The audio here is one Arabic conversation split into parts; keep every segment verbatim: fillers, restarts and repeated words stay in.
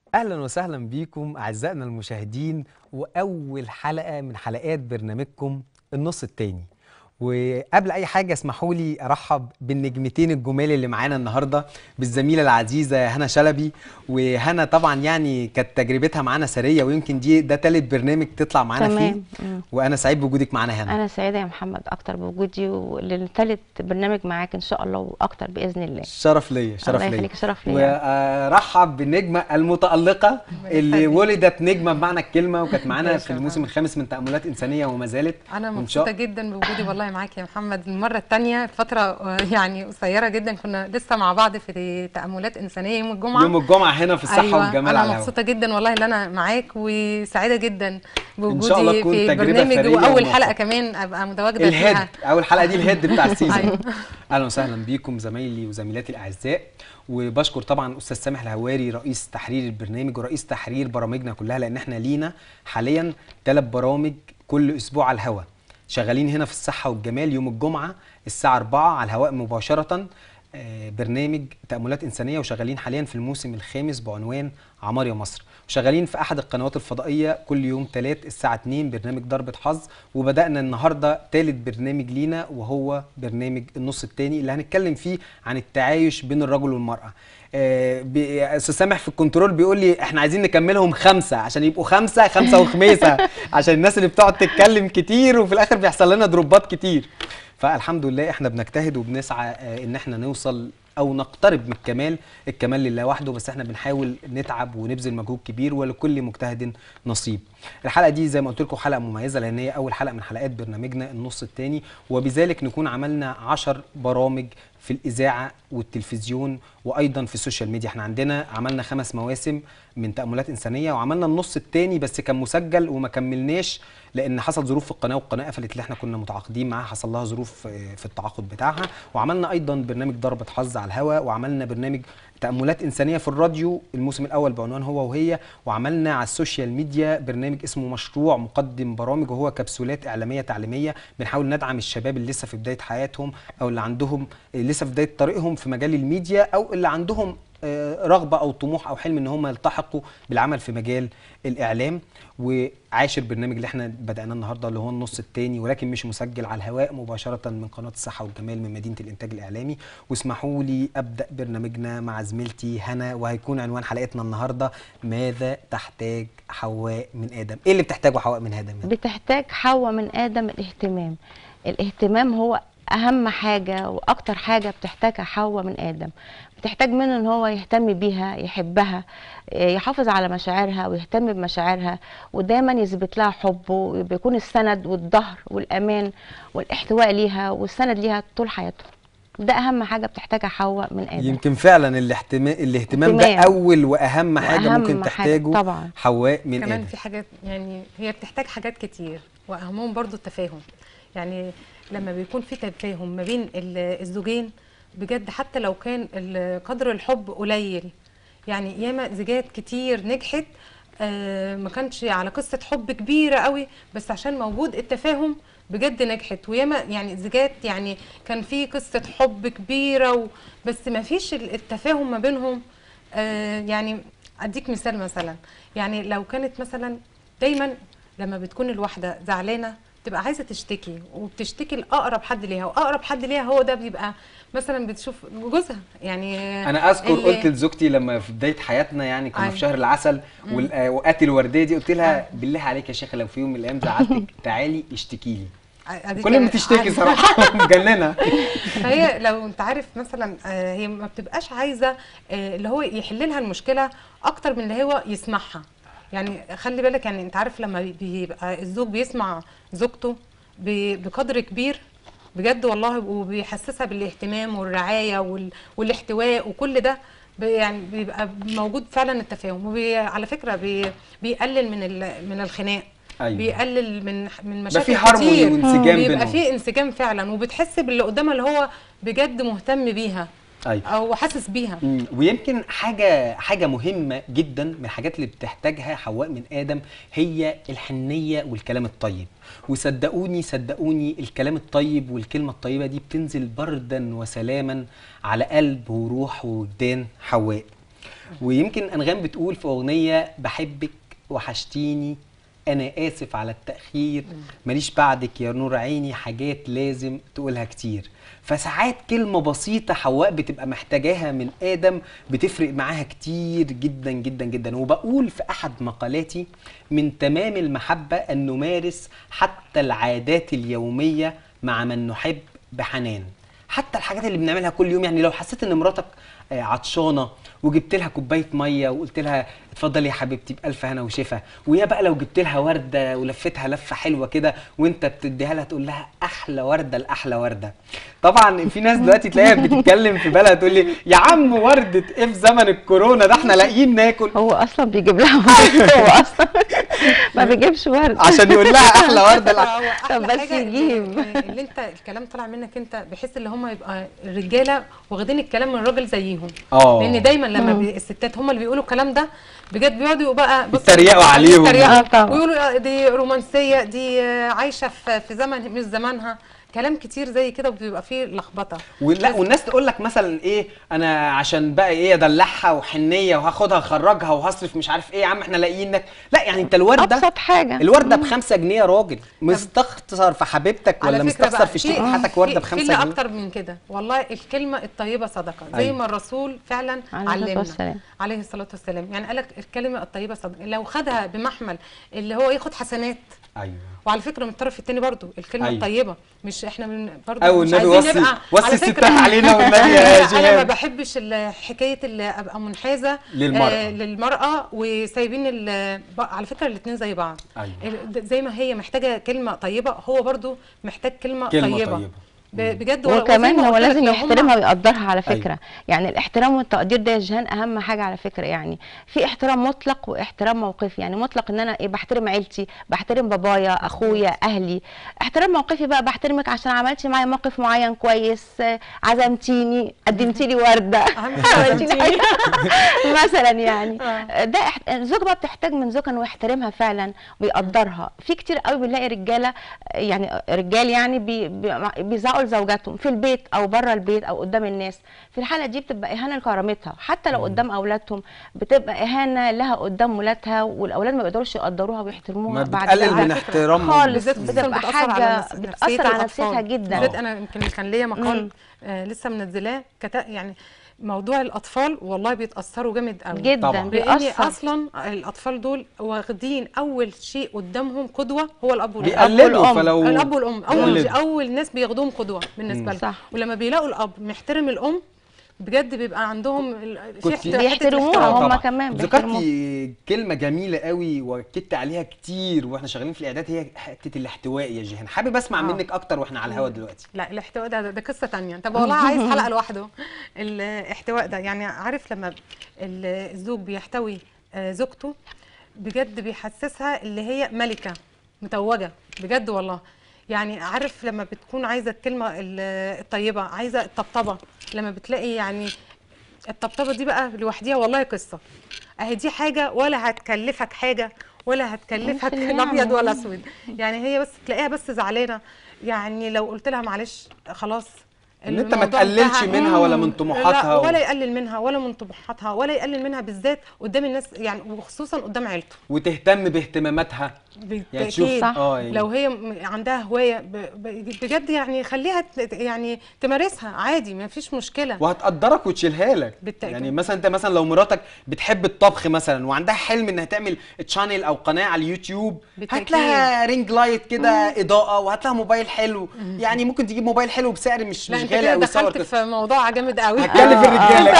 اهلا وسهلا بيكم اعزائنا المشاهدين، واول حلقه من حلقات برنامجكم النص التاني. وقبل اي حاجه اسمحوا لي ارحب بالنجمتين الجمال اللي معانا النهارده، بالزميله العزيزه هنا شلبي. وهنا طبعا يعني كانت تجربتها معانا سريه، ويمكن دي ده تالت برنامج تطلع معانا فيه. تمام. مم. وانا سعيد بوجودك معانا هنا. انا سعيده يا محمد اكتر بوجودي وللثالث برنامج معاك ان شاء الله واكتر باذن الله. شرف ليا، شرف الله ليا. يخليك، شرف ليا. وارحب بالنجمه المتالقه اللي ولدت نجمه بمعنى الكلمه، وكانت معانا في الموسم الخامس من تاملات انسانيه وما زالت. انا مبسوطه جدا بوجودي والله معاك يا محمد المره الثانيه، فتره يعني قصيره جدا، كنا لسه مع بعض في تاملات انسانيه يوم الجمعه يوم الجمعه هنا في الصحه أيوة. والجمال انا على الهواء. مبسوطه جدا والله ان انا معاك، وسعيده جدا بوجودي في البرنامج، واول حلقه كمان ابقى متواجده الهيد فيها. اول حلقه دي الهيد بتاع السيزون. أيوة. اهلا وسهلا بيكم زمايلي وزميلاتي الاعزاء، وبشكر طبعا استاذ سامح الهواري رئيس تحرير البرنامج ورئيس تحرير برامجنا كلها، لان احنا لينا حاليا ثلاث برامج كل اسبوع على الهواء شغالين هنا في الصحه والجمال. يوم الجمعه الساعه أربعة على الهواء مباشره برنامج تأملات إنسانية، وشغالين حاليا في الموسم الخامس بعنوان عمار يا مصر، وشغالين في أحد القنوات الفضائية كل يوم ثلاث الساعة اتنين برنامج ضربة حظ. وبدأنا النهاردة ثالث برنامج لينا، وهو برنامج النص الثاني اللي هنتكلم فيه عن التعايش بين الرجل والمرأة. استاذ سامح في الكنترول بيقول لي احنا عايزين نكملهم خمسه عشان يبقوا خمسه خمسه وخميسه عشان الناس اللي بتقعد تتكلم كتير وفي الاخر بيحصل لنا دروبات كتير. فالحمد لله احنا بنجتهد وبنسعى ان احنا نوصل او نقترب من الكمال، الكمال لله وحده، بس احنا بنحاول نتعب ونبذل مجهود كبير، ولكل مجتهد نصيب. الحلقه دي زي ما قلت لكم حلقه مميزه، لان هي اول حلقه من حلقات برنامجنا النص الثاني، وبذلك نكون عملنا عشر برامج في الاذاعه والتلفزيون وايضا في السوشيال ميديا. احنا عندنا عملنا خمس مواسم من تأملات إنسانية، وعملنا النص الثاني بس كان مسجل وما كملناش لأن حصل ظروف في القناة، والقناة قفلت اللي احنا كنا متعاقدين معاها، حصل لها ظروف في التعاقد بتاعها. وعملنا أيضا برنامج ضربة حظ على الهواء، وعملنا برنامج تأملات إنسانية في الراديو الموسم الأول بعنوان هو وهي، وعملنا على السوشيال ميديا برنامج اسمه مشروع مقدم برامج، وهو كبسولات إعلامية تعليمية بنحاول ندعم الشباب اللي لسه في بداية حياتهم، أو اللي عندهم لسه في بداية طريقهم في مجال الميديا، أو اللي عندهم رغبة أو طموح أو حلم إن هم يلتحقوا بالعمل في مجال الإعلام. وعاشر برنامج اللي احنا بدأناه النهارده اللي هو النص الثاني، ولكن مش مسجل على الهواء مباشرة من قناة الصحة والجمال من مدينة الإنتاج الإعلامي. واسمحوا لي أبدأ برنامجنا مع زميلتي هنا، وهيكون عنوان حلقتنا النهارده ماذا تحتاج حواء من آدم؟ إيه اللي بتحتاجه حواء من آدم؟ بتحتاج حواء من آدم الاهتمام. الاهتمام هو اهم حاجه واكتر حاجه بتحتاجها حواء من آدم. بتحتاج منه ان هو يهتم بيها، يحبها، يحافظ على مشاعرها ويهتم بمشاعرها، ودايما يثبت لها حبه، بيكون السند والظهر والامان والاحتواء ليها والسند ليها طول حياتهم. ده اهم حاجه بتحتاجها حواء من آدم. يمكن فعلا الاهتمام الاهتمام ده اول واهم حاجه وأهم ممكن تحتاجه طبعا حواء من كمان آدم. في حاجات، يعني هي بتحتاج حاجات كتير، واهمهم برضو التفاهم. يعني لما بيكون في تفاهم ما بين الزوجين بجد، حتى لو كان قدر الحب قليل، يعني ياما زيجات كتير نجحت آه ما كانش على قصة حب كبيرة قوي، بس عشان موجود التفاهم بجد نجحت. وياما يعني زيجات يعني كان في قصة حب كبيرة و... بس ما فيش التفاهم ما بينهم. آه يعني اديك مثال، مثلا يعني لو كانت مثلا دايما لما بتكون الواحدة زعلانة تبقى عايزه تشتكي، وبتشتكي لاقرب حد ليها، واقرب حد ليها هو ده بيبقى مثلا بتشوف جوزها. يعني انا اذكر قلت لزوجتي لما في بدايه حياتنا، يعني كنا أيوة. في شهر العسل وقت الورديه دي، قلت لها بالله عليك يا شيخه لو في يوم من الايام زعلتك تعالي اشتكي لي. كل ما تشتكي صراحه مجننه. فهي لو انت عارف مثلا هي ما بتبقاش عايزه اللي هو يحل لها المشكله اكتر من اللي هو يسمعها. يعني خلي بالك، يعني انت عارف لما بيبقى الزوج بيسمع زوجته بقدر كبير بجد والله، وبيحسسها بالاهتمام والرعايه والاحتواء وكل ده، يعني بيبقى موجود فعلا التفاهم. وعلى فكره بي بيقلل من من الخناق. أيوة. بيقلل من من مشاكل كتير، بيبقى في هارموني وانسجام، بيبقى في انسجام فعلا، وبتحس باللي قدامها اللي هو بجد مهتم بيها. أيوة. او حاسس بيها. مم. ويمكن حاجه حاجه مهمه جدا من الحاجات اللي بتحتاجها حواء من آدم هي الحنيه والكلام الطيب. وصدقوني صدقوني الكلام الطيب والكلمه الطيبه دي بتنزل بردا وسلاما على قلب وروح ووجدان حواء. ويمكن انغام بتقول في اغنيه بحبك وحشتيني انا اسف على التاخير ماليش بعدك يا نور عيني حاجات لازم تقولها كتير. فساعات كلمه بسيطه حواء بتبقى محتاجاها من ادم بتفرق معاها كتير جدا جدا جدا. وبقول في احد مقالاتي من تمام المحبه ان نمارس حتى العادات اليوميه مع من نحب بحنان، حتى الحاجات اللي بنعملها كل يوم. يعني لو حسيت ان مراتك عطشانه وجبت لها كوبايه ميه وقلت لها اتفضلي يا حبيبتي بالف هنا وشفا، ويا بقى لو جبت لها ورده ولفتها لفه حلوه كده وانت بتديها لها تقول لها احلى ورده لاحلى ورده. طبعا في ناس دلوقتي تلاقيها بتتكلم في بالها تقول لي يا عم ورده ايه في زمن الكورونا ده احنا لاقيين ناكل. هو اصلا بيجيب لها ورد، هو اصلا ما بيجيبش ورد عشان يقول لها احلى ورده. طب بس يجيب. اللي انت الكلام طالع منك انت بحيث ان هم يبقى الرجاله واخدين الكلام من الراجل زيهم. اه لان دايما لما بي الستات هم اللي بيقولوا الكلام ده بجد بيقعدوا بقى يتريقوا عليهم ويقولوا دي رومانسيه، دي عايشه في في زمن مش زمانها، كلام كتير زي كده وبيبقى فيه لخبطه. ولا والناس تقول لك مثلا ايه انا عشان بقى ايه ادلعها وحنيه وهاخدها اخرجها وهصرف مش عارف ايه يا عم احنا لاقيينك. لا يعني انت الورده ابسط حاجه، الورده بخمسة جنيه يا راجل، مستخسر في حبيبتك ولا مستخسر في شيء حياتك ورده بخمسة جنيه؟ في اكتر من كده والله. الكلمه الطيبه صدقه زي أيوة. ما الرسول فعلا علمنا عليه الصلاه والسلام. يعني قال لك الكلمه الطيبه صدقه، لو خدها بمحمل اللي هو ياخد حسنات. ايوه. وعلى فكره من الطرف الثاني برضو الكلمه أيوة. الطيبه مش احنا من برضو أو مش عايزين وصي نبقى وصي الستات علينا والنبي يا جهاد. انا ما بحبش حكايه اللي ابقى منحازه للمراه آه للمراه وسايبين على فكره الاثنين زي بعض. أيوة. زي ما هي محتاجه كلمه طيبه هو برضو محتاج كلمه, كلمة طيبه, طيبة. بجد. وكمان هو لازم يحترمها ويقدرها على فكره. أيوة. يعني الاحترام والتقدير ده يا جيهان اهم حاجه على فكره. يعني في احترام مطلق واحترام موقفي. يعني مطلق ان انا ايه بحترم عيلتي، بحترم بابايا اخويا اهلي. احترام موقفي بقى بحترمك عشان عملتي معايا موقف معين كويس، عزمتيني قدمتي لي ورده مثلا. يعني ده الزوج بقى بتحتاج من زوجها انه يحترمها فعلا ويقدرها. في كتير قوي بنلاقي رجاله يعني رجال يعني بي بيزعقوا لزوجاتهم في البيت او بره البيت او قدام الناس. في الحاله دي بتبقى اهانه لكرامتها، حتى لو قدام اولادهم بتبقى اهانه لها قدام ولادها، والاولاد ما بيقدروا يقدروها ويحترموها بعد كده. بتقلل من احترامهم خالص، بتبقى حاجه بتاثر على نفسيتها جدا. بالذات انا يمكن كان ليا مقال آه لسه منزلاه يعني موضوع الاطفال والله بيتاثروا جامد قوي جدا. لان اصلا الاطفال دول واخدين اول شيء قدامهم قدوه هو الاب والام. بيقلدوا فلو الاب والام اول اول ناس بياخدوهم قدوه بالنسبه لهم. ولما بيلاقوا الاب محترم الام بجد بيبقى عندهم في بيحترموها هم كمان. ذكرتي كلمه جميله قوي واكدت عليها كتير واحنا شغالين في الاعداد، هي حته الاحتواء يا جيهان. حابب اسمع آه. منك اكتر واحنا على الهوا دلوقتي. لا الاحتواء ده ده قصه ثانيه. طب والله عايز حلقه لوحده الاحتواء ده. يعني عارف لما الزوج بيحتوي زوجته بجد بيحسسها اللي هي ملكه متوجه بجد والله. يعني عارف لما بتكون عايزه الكلمه الطيبه، عايزه الطبطبه، لما بتلاقي يعني الطبطبه دي بقى لوحديها والله قصه اهي. دي حاجه ولا هتكلفك حاجه ولا هتكلفك ابيض ولا اسود. يعني هي بس تلاقيها بس زعلانه. يعني لو قلت لها معلش خلاص ان انت ما تقللش منها ولا من طموحاتها ولا يقلل منها ولا من طموحاتها ولا يقلل منها بالذات قدام الناس يعني وخصوصا قدام عيلته. وتهتم باهتماماتها يعني تشوف اه يعني لو هي عندها هوايه بجد يعني خليها يعني تمارسها عادي ما فيش مشكله وهتقدرك وتشيلها لك. بالتأكيد. يعني مثلا انت مثلا لو مراتك بتحب الطبخ مثلا وعندها حلم انها تعمل تشانل او قناه على اليوتيوب، هات لها رينج لايت كده اضاءه وهات لها موبايل حلو. يعني ممكن تجيب موبايل حلو بسعر مش مش غالي قوي. دخلت في موضوع جامد قوي هتكلف الرجاله.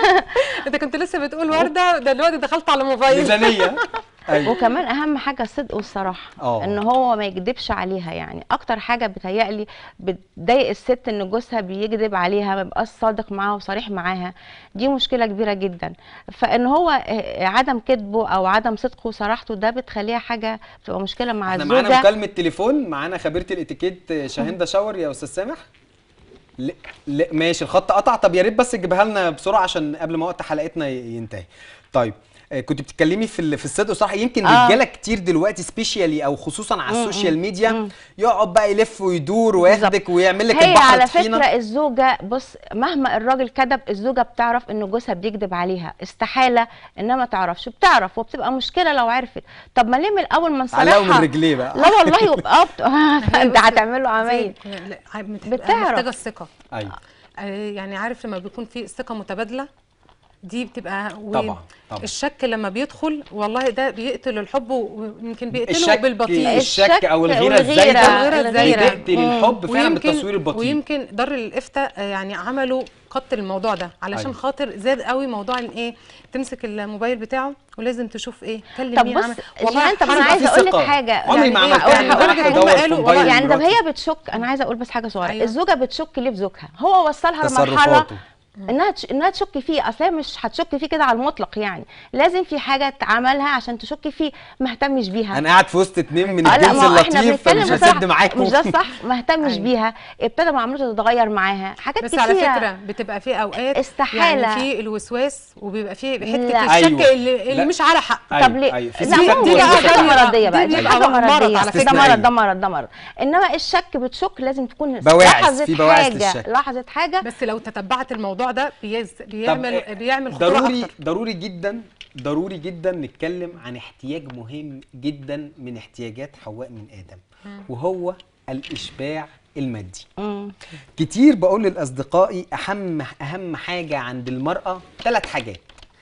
انت كنت لسه بتقول ورده دلوقتي دخلت على موبايل ميزانيه. أيوة. وكمان اهم حاجه الصدق والصراحه. أوه. ان هو ما يكذبش عليها. يعني اكتر حاجه بتهيألي بتضايق الست ان جوزها بيكذب عليها، ما بيبقاش صادق معاها وصريح معاها. دي مشكله كبيره جدا. فان هو عدم كذبه او عدم صدقه وصراحته ده بتخليها حاجه بتبقى مشكله مع الزوجه. احنا معانا مكالمه تليفون، معانا خبيره الاتيكيت شاهندة شاور يا استاذ سامح. لا لا ماشي الخط قطع. طب يا ريت بس تجيبها لنا بسرعه عشان قبل ما وقت حلقتنا ينتهي. طيب آه، كنت بتتكلمي في ال- في الصدق صراحه، يمكن آه. رجاله كتير دلوقتي سبيشالي او خصوصا على مم، السوشيال ميديا مم. يقعد بقى يلف ويدور بالظبط. وياخدك ويعمل لك هي البحر على طحينه. فكره الزوجه، بص، مهما الراجل كذب الزوجه بتعرف ان جوزها بيكذب عليها، استحاله انها ما تعرفش، بتعرف وبتبقى مشكله لو عرفت. طب ما ليه من الاول ما علقوا من نصالحها؟ رجليه بقى. لا والله يبقى بت... هي انت بصي، هتعمل له عمايل. زي- لا، بتبقى بتعرف. محتاجه الثقه. ايوه آه، يعني عارف لما بيكون في ثقه متبادله دي بتبقى و- طبعا طبعا. الشك لما بيدخل والله ده بيقتل الحب، ويمكن بيقتله الشك بالبطيء. الشك او الغيره والغيرة، الزايده الغيرة الزايدة. بتقتل الحب فعلا بالتصوير البطيء. ويمكن دار الافتاء آه، يعني عملوا قط الموضوع ده علشان أيوة. خاطر زاد قوي موضوع ان ايه، تمسك الموبايل بتاعه ولازم تشوف ايه كلم طب مين بص عمل. والله انت، بس انا هيبقى عايزه في اقول لك ثقة. حاجه. عمري ما يعني عملت إيه؟ كده، هقول لك راح هم ادور في قالوا موبايل والله يعني طب مراتي. هي بتشك، انا عايزه اقول بس حاجه صغيره. أيوة. الزوجه بتشك ليه في زوجها؟ هو وصلها لمرحله تصرفاته. انها تش... انها تشك فيه. اصل هي مش هتشك فيه كده على المطلق، يعني لازم في حاجه تعملها عشان تشك فيه، ما اهتمش بيها. انا قاعد في وسط اتنين من آه، لا، الجنس ما هو احنا اللطيف بنتكلم فمش بصراحة، هسد معاكم. مش ده صح، ما اهتمش أيوة. بيها، ابتدى معاملته تتغير معاها، حاجات بس كتيره. على فكره بتبقى في اوقات استحالة. يعني في الوسواس وبيبقى في حته لا. الشك أيوة. اللي, اللي لا. مش على حق. أيوة. طب ليه؟ أيوة. في لا ستات ممكن، دي بقى دي حاجه ده بيبقى- مرضيه بقى، دي دي بيبقى حاجه مرض مرضيه، على ده فكرة. مرض، ده مرض، ده مرض. انما الشك بتشك لازم تكون بواعث، لاحظت في بواعث حاجه، للشك. لاحظت حاجه. بس لو تتبعت الموضوع ده بيز... بيعمل طب بيعمل خطوره ضروري اكتر. ضروري جدا ضروري جدا نتكلم عن احتياج مهم جدا من احتياجات حواء من ادم، وهو الاشباع المادي. مم. كتير بقول لاصدقائي اهم اهم حاجه عند المراه ثلاث حاجات: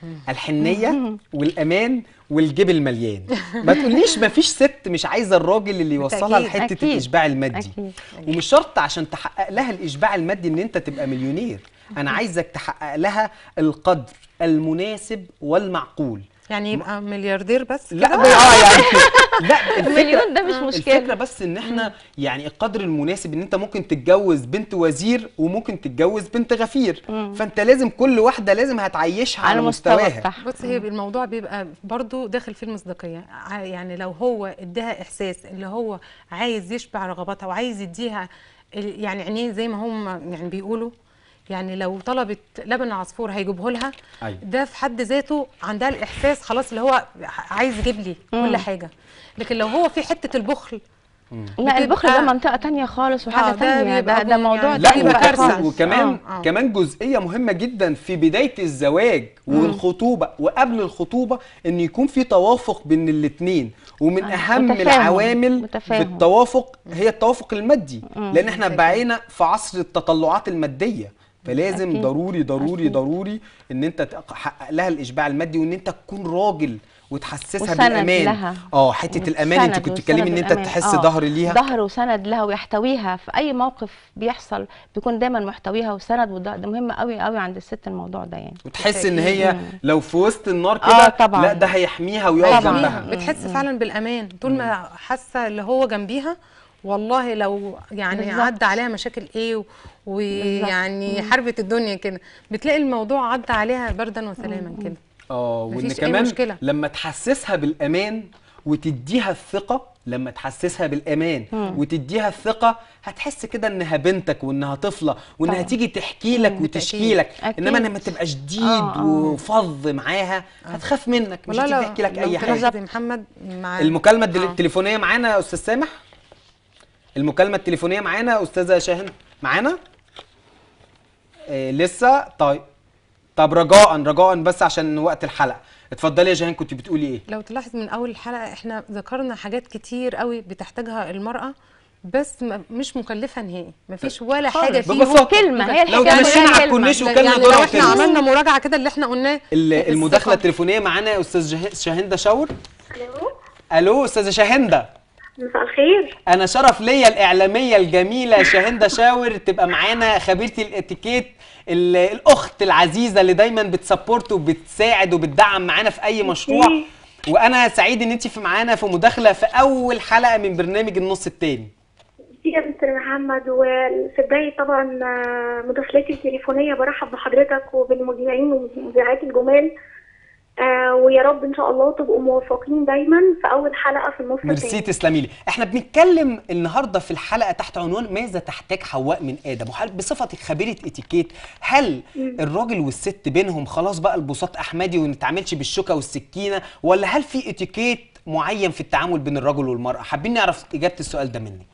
الحنيه والامان والجيب المليان. ما تقوليش ما فيش ست مش عايزه الراجل اللي يوصلها بالتأكيد. لحته أكيد. الاشباع المادي. أكيد. ومش شرط عشان تحقق لها الاشباع المادي ان انت تبقى مليونير، انا عايزك تحقق لها القدر المناسب والمعقول. يعني يبقى ملياردير بس لا كده؟ اه يعني لا المليون ده مش مشكله. الفكره بس ان احنا يعني القدر المناسب ان انت ممكن تتجوز بنت وزير وممكن تتجوز بنت غفير، فانت لازم كل واحده لازم هتعيشها على, على مستوى مستواها. بتاعها. بص هي الموضوع بيبقى برضو داخل فيه المصداقيه. ع- يعني لو هو اداها احساس اللي هو عايز يشبع رغباتها وعايز يديها ال- يعني عينيه زي ما هم يعني بيقولوا، يعني لو طلبت لبن عصفور هيجيبه لها. أيوة. ده في حد ذاته عندها الاحساس خلاص اللي هو عايز يجيب لي كل حاجه. لكن لو هو في حته البخل، لا البخل ده بتبقى- منطقه تانية خالص وحاجه آه، ده تانية، ده بيبقى ده بو- موضوع يعني لا ده بيبقى وك- كارثة. وك- وكمان آه، آه. كمان جزئيه مهمه جدا في بدايه الزواج والخطوبه وقبل الخطوبه ان يكون في توافق بين الاثنين. ومن آه، اهم متفاهم، العوامل متفاهم. في التوافق هي التوافق المادي، لان احنا بقينا في عصر التطلعات الماديه، فلازم أكيد. ضروري ضروري أكيد. ضروري ان انت تحقق لها الاشباع المادي وان انت تكون راجل وتحسسها وسند بالامان. لها. اه حته الامان انت سند كنت وسند بتتكلمي ان انت والأمان. تحس آه، ظهر ليها. ظهر وسند لها ويحتويها في اي موقف بيحصل، بيكون دايما محتويها وسند، وده ده مهم قوي قوي عند الست الموضوع ده يعني. وتحس ان هي لو في وسط النار آه، كده طبعاً. لا ده هيحميها ويقف طبعاً. جنبها. بتحس فعلا بالامان طول ما حاسه اللي هو جنبيها. والله لو يعني بالظبط. عدى عليها مشاكل ايه و- ويعني حربت الدنيا كده، بتلاقي الموضوع عدى عليها بردا وسلاما كده. اه وان مفيش أي كمان مشكلة. لما تحسسها بالامان وتديها الثقه، لما تحسسها بالامان وتديها الثقه هتحس كده انها بنتك وانها طفله وانها طبعاً. تيجي تحكي لك وتشكي لك. أكيد. انما لما تبقى شديد آه، آه. وفظ معاها هتخاف منك، مش والله هتيجي تحكي لك اي حاجه. تلاحظي محمد مع المكالمه الدل- آه. التليفونيه معانا يا استاذ سامح؟ المكالمه التليفونيه معانا يا استاذه شاهين معانا؟ إيه لسه؟ طيب طب رجاء رجاء بس عشان وقت الحلقه، اتفضلي يا جاهين كنت بتقولي ايه؟ لو تلاحظ من اول الحلقه احنا ذكرنا حاجات كتير قوي بتحتاجها المراه، بس م- مش مكلفه نهائي، مفيش ولا خالص. حاجه فيهم. ببساطة. كلمة، هي لو الحكاية تمشينا كلها على كلمة. الكورنيش وكلنا يعني لو دورة احنا كده. عملنا مراجعه كده اللي احنا قلناه. ال- المداخله الثقة. التليفونيه معانا يا استاذ جه- شاهندة شاور. الو، الو استاذه شاهندة، مساء الخير. انا شرف ليا الاعلاميه الجميله شاهندة شاور تبقى معانا، خبيره الاتيكيت، ال- الاخت العزيزه اللي دايما بتسبورت وبتساعد وبتدعم معانا في اي مشروع. وانا سعيد ان انت في معانا في مداخله في اول حلقه من برنامج النص التاني. يا مستر محمد، وفي بداية طبعا مداخلتي التليفونية برحب بحضرتك وبالمذيعين والمذيعات الجمال. آه ويا رب ان شاء الله تبقوا موفقين دايما في اول حلقه في النص ميرسي، الثاني. تسلمي لي. احنا بنتكلم النهارده في الحلقه تحت عنوان ماذا تحتاج حواء من ادم، وهل بصفتك خبيره اتيكيت هل مم. الراجل والست بينهم خلاص بقى البساط احمدي وما نتعاملش بالشوكه والسكينه، ولا هل في اتيكيت معين في التعامل بين الرجل والمراه؟ حابين نعرف اجابه السؤال ده منك.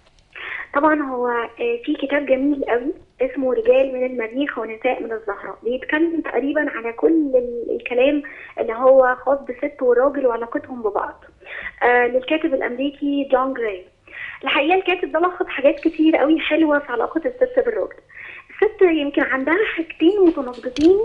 طبعا هو آه، في كتاب جميل قوي اسمه رجال من المريخ ونساء من الزهراء، بيتكلم تقريبا على كل ال- الكلام اللي هو خاص بالست والراجل وعلاقتهم ببعض، آه للكاتب الامريكي جون جراي. الحقيقه الكاتب ده لخص حاجات كتير قوي حلوه في علاقه الست بالراجل. الست يمكن عندها حاجتين متناقضتين،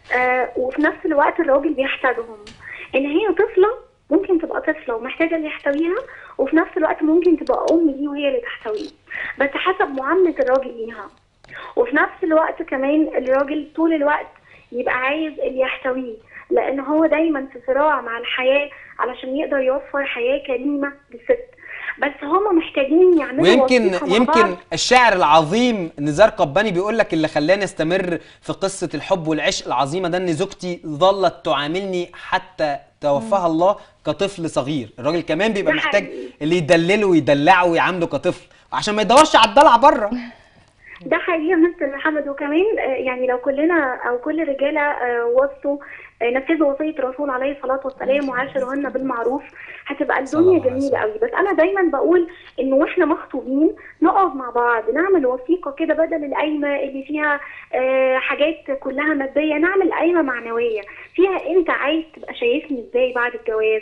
آه وفي نفس الوقت الراجل بيحتاجهم، ان هي طفله ممكن تبقى طفله ومحتاجه اللي يحتويها، وفي نفس الوقت ممكن تبقى ام ليه وهي اللي تحتويه، بس حسب معامله الراجل ليها. وفي نفس الوقت كمان الراجل طول الوقت يبقى عايز اللي يحتويه، لان هو دايما في صراع مع الحياه علشان يقدر يوفر حياه كريمه للست، بس هما محتاجين يعملوا ويمكن وثيقة مع يمكن بعض. الشاعر العظيم نزار قباني بيقول لك اللي خلاني استمر في قصه الحب والعشق العظيمه ده ان زوجتي ظلت تعاملني حتى توفاها الله كطفل صغير. الراجل كمان بيبقى ده محتاج حقيقي. اللي يدلله ويدلعه ويعامله كطفل عشان ما يدورش على الدلع بره. ده حقيقي يا مستر محمد. وكمان آه، يعني لو كلنا او كل الرجاله آه، وصوا آه، نفذوا وصيه الرسول عليه الصلاه والسلام وعاشروهن بالمعروف، هتبقى صلى الدنيا الله عليه جميله قوي. بس انا دايما بقول انه واحنا مخطوبين نقعد مع بعض نعمل وثيقه كده، بدل القايمه اللي فيها آه، حاجات كلها ماديه، نعمل قايمه معنويه فيها انت عايز تبقى شايفني ازاي بعد الجواز.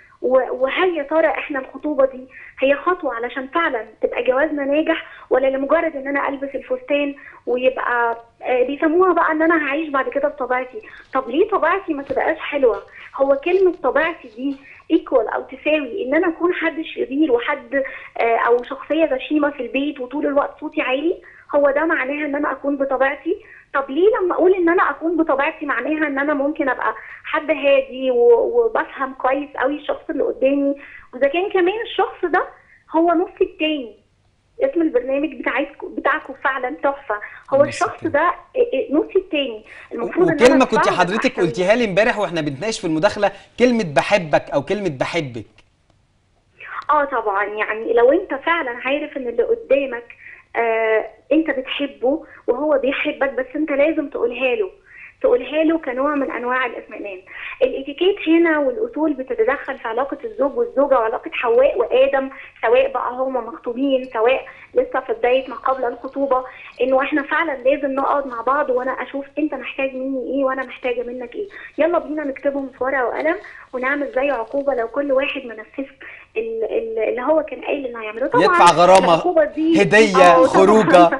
و- وهل يا ترى احنا الخطوبه دي هي خطوه علشان فعلا تبقى جوازنا ناجح، ولا لمجرد ان انا البس الفستان ويبقى آه، بيسموها بقى ان انا هعيش بعد كده بطبيعتي؟ طب ليه طبيعتي ما تبقاش حلوه؟ هو كلمه طبيعتي دي ايكوال او تساوي ان انا اكون حد شرير وحد آه، او شخصيه غشيمه في البيت وطول الوقت صوتي عالي؟ هو ده معناها ان انا اكون بطبيعتي؟ طب ليه لما اقول ان انا اكون بطبيعتي معناها ان انا ممكن ابقى حد هادي و- وبفهم كويس قوي الشخص اللي قدامي، واذا كان كمان الشخص ده هو نص التاني. اسم البرنامج بتاعتكم بتاعكم فعلا تحفه، هو النص الشخص التاني. ده نص التاني. المفروض ان وكلمه انا كنت فعلاً حضرتك أحتويه. قلتيها لي امبارح واحنا بنتناقش في المداخله، كلمه بحبك او كلمه بحبك. اه طبعا، يعني لو انت فعلا عارف ان اللي قدامك آه انت بتحبه وهو بيحبك، بس انت لازم تقولها له تقولها له كنوع من انواع الاطمئنان. الاتيكيت هنا والاصول بتتدخل في علاقه الزوج والزوجه وعلاقه حواء وادم، سواء بقى هما مخطوبين سواء لسه في بدايه ما قبل الخطوبه، انه احنا فعلا لازم نقعد مع بعض وانا اشوف انت محتاج مني ايه وانا محتاجه منك ايه. يلا بينا نكتبهم في ورقه وقلم ونعمل زي عقوبه لو كل واحد ما نفذش ال- ال- اللي هو كان قايل انه هيعمله. طبعا يدفع غرامة، العقوبه دي هدية، آه، طبعاً. خروجة.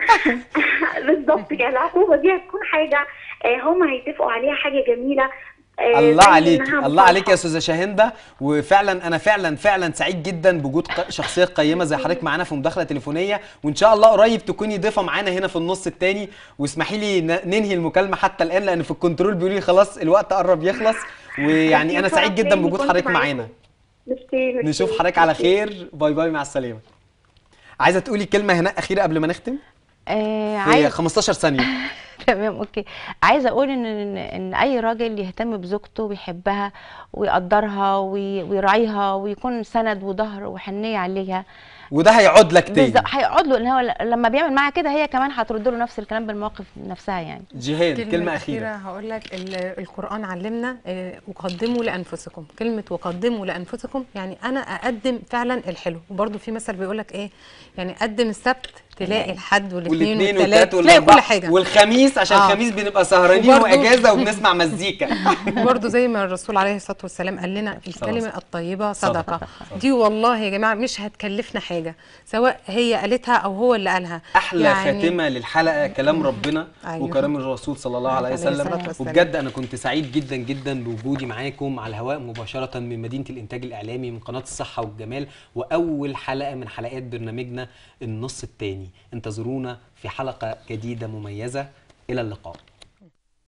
بالظبط كده، العقوبه دي هتكون حاجه آه، هم هيتفقوا عليها، حاجه جميله. آه، الله زي عليك، إنها الله عليك يا مصالحة. استاذه شاهنده. وفعلا انا فعلا فعلا سعيد جدا بوجود ق- شخصيه قيمه زي حضرتك معانا في مداخله تليفونيه، وان شاء الله قريب تكوني ضيفه معانا هنا في النص الثاني. واسمحي لي ن- ننهي المكالمه حتى الان لان في الكنترول بيقولوا لي خلاص الوقت قرب يخلص. ويعني انا سعيد جدا بوجود كنت حضرتك معاكم. معانا. ميرسي، ميرسي. نشوف حضرتك على ميرسي. خير. باي باي، مع السلامه. عايزه تقولي كلمه هنا اخيره قبل ما نختم آه في عايز خمستاشر ثانيه؟ تمام، اوكي. عايزه اقول ان ان إن اي راجل يهتم بزوجته ويحبها ويقدرها وي- ويراعيها ويكون سند وظهر وحنيه عليها، وده هيعود لك تاني. بالظبط هيقعد له ان هو ل- لما بيعمل معاها كده هي كمان هترد له نفس الكلام بالمواقف نفسها يعني. جيهان كلمه اخيره. هقول لك ال- القرآن علمنا آه، وقدموا لأنفسكم. كلمة وقدموا لأنفسكم يعني أنا أقدم فعلا الحلو. وبرضه في مثل بيقول لك إيه، يعني قدم السبت تلاقي الحد والاثنين والاثنين والثلاث والثلاث تلاقي كل والاربعه حاجة. والخميس عشان آه. الخميس بنبقى سهرانين وبرضو- واجازه وبنسمع مزيكا. برضه زي ما الرسول عليه الصلاة والسلام قال لنا الكلمة الطيبة صدقة. دي والله يا جماعة مش هتكلفنا حاجة، سواء هي قالتها أو هو اللي قالها. احلى يعني خاتمه للحلقه كلام ربنا أيوه. وكلام الرسول صلى الله عليه عليه وسلم. الصلاة والسلام. وبجد انا كنت سعيد جدا جدا بوجودي معاكم على الهواء مباشره من مدينه الانتاج الاعلامي من قناه الصحه والجمال، واول حلقه من حلقات برنامجنا النص الثاني. انتظرونا في حلقه جديده مميزه. الى اللقاء.